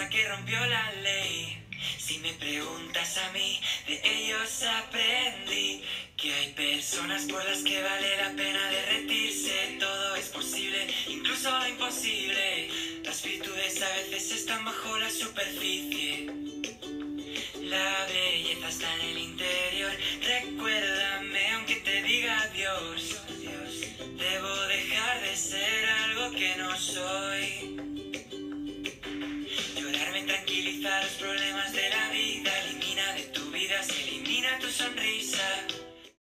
la que rompió la ley. Si me preguntas a mí, de ellos aprendí que hay personas por las que vale la pena derretirse. Todo es posible, incluso lo imposible. Las virtudes a veces están bajo la superficie. La belleza está en el interior. Recuérdame aunque te diga adiós. Debo dejar de ser algo que no soy. Llorarme tranquiliza los problemas de la vida. Elimina de tu vida, se elimina tu sonrisa.